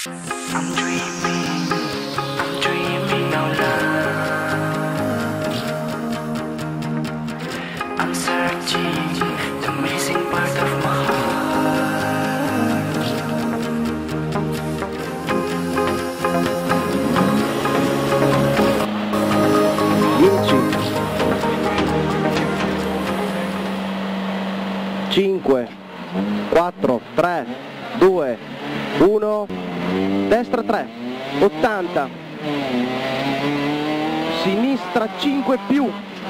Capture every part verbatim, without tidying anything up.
I'm dreaming, I'm dreaming out loud. I'm searching the missing part of my heart. dieci, cinque, quattro, tre, due, uno, destra tre, ottanta, sinistra cinque più,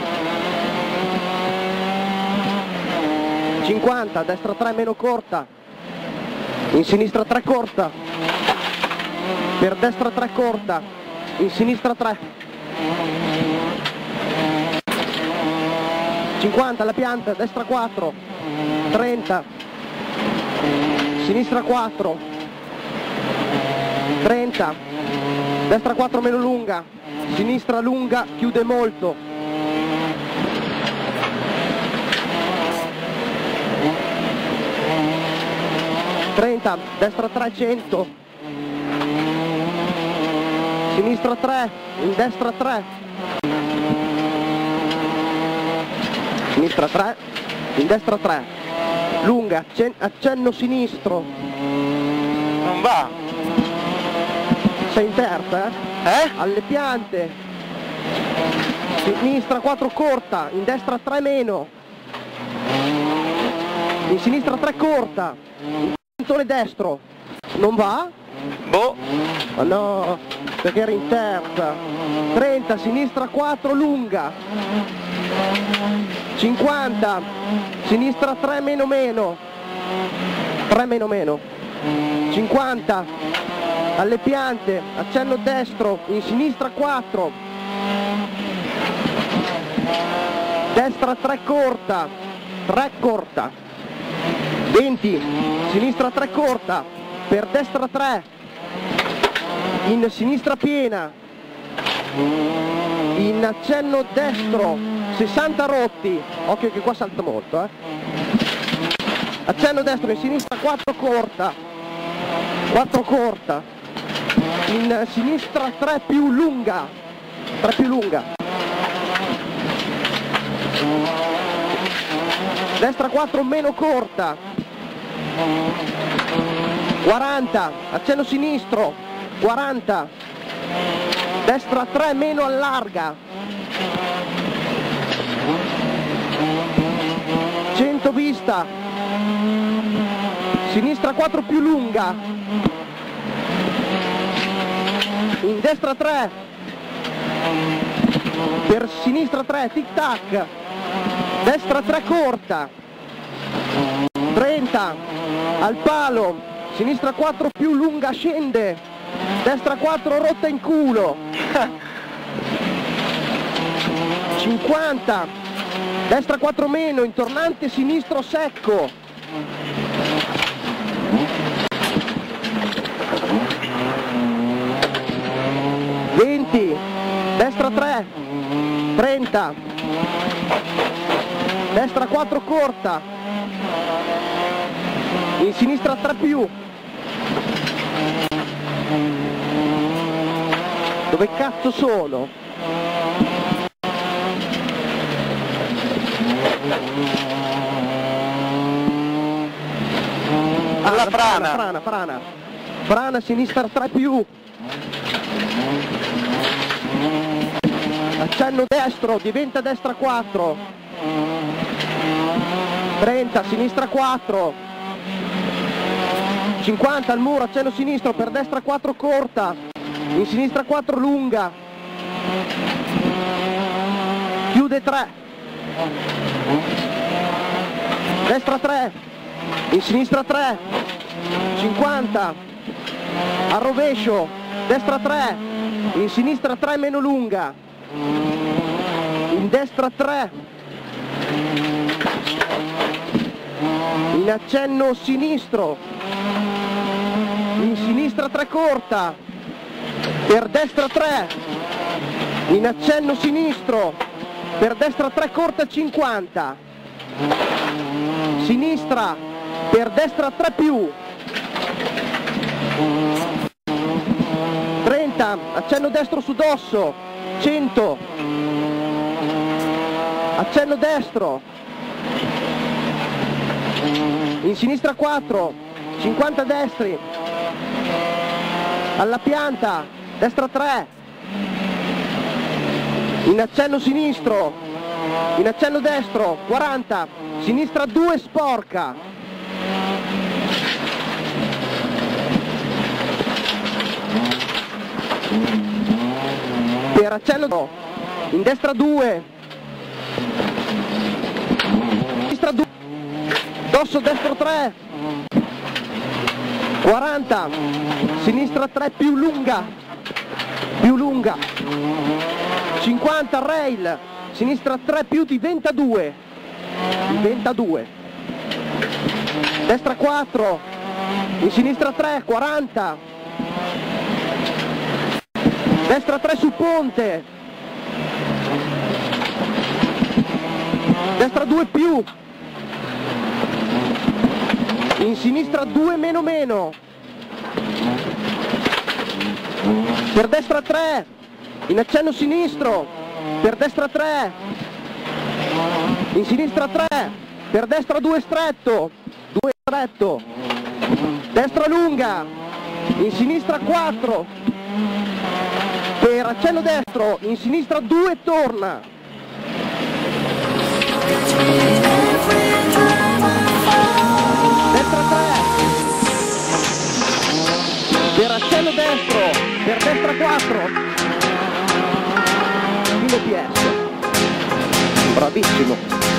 cinquanta, destra tre meno corta, in sinistra tre corta, per destra tre corta, in sinistra tre, cinquanta la pianta, destra quattro, trenta, sinistra quattro, trenta, destra quattro meno lunga, sinistra lunga, chiude molto, trenta, destra tre, cento, sinistra tre, in destra tre, sinistra tre, in destra tre, lunga, accenno sinistro, Non va? sei in terza, eh? Eh? Alle piante, sinistra quattro corta, in destra tre meno, in sinistra tre corta, in cantone destro, non va? Boh. Ma no, perché era in terza, trenta, sinistra quattro lunga, cinquanta, sinistra tre meno meno, tre meno meno, cinquanta, alle piante, accenno destro, in sinistra quattro, destra tre corta, tre corta, venti, sinistra tre corta, per destra tre, in sinistra piena, in accenno destro, sessanta rotti, occhio che qua salta molto, eh. Accenno destro, in sinistra quattro corta, quattro corta, in sinistra tre più lunga, tre più lunga, destra quattro meno corta, quaranta, accenno sinistro, quaranta, destra tre meno allarga, cento vista, sinistra quattro più lunga, in destra tre, per sinistra tre, tic tac, destra tre corta, trenta, al palo, sinistra quattro più lunga scende, destra quattro rotta in culo, cinquanta, destra quattro meno, in tornante sinistro secco, venti, destra tre, trenta, destra quattro corta, in sinistra tre più, dove cazzo sono? Alla Ah, frana. frana, frana, frana, sinistra tre più, accenno destro, diventa destra quattro, trenta, sinistra quattro, cinquanta al muro, accenno sinistro, per destra quattro corta, in sinistra quattro lunga, chiude tre, destra tre, in sinistra tre, cinquanta, al rovescio, destra tre, in sinistra tre meno lunga, in destra tre, in accenno sinistro, in sinistra tre corta, per destra tre, in accenno sinistro, per destra tre corta cinquanta, sinistra, per destra tre più, accenno destro su dosso, cento, accenno destro, in sinistra quattro, cinquanta destri, alla pianta, destra tre, in accenno sinistro, in accenno destro, quaranta, sinistra due sporca, per accenno in destra due, sinistra due, dosso destro tre, quaranta, sinistra tre più lunga, più lunga, cinquanta rail, sinistra tre più diventa due, diventa due, destra quattro, in sinistra tre, quaranta, destra tre su ponte, destra due più, in sinistra due meno meno, per destra tre, in accenno sinistro, per destra tre, in sinistra tre, per destra due stretto, due stretto, destra lunga, in sinistra quattro, per accenno destro, in sinistra due torna, destra tre, per accenno destro, per destra quattro, filo P S, bravissimo.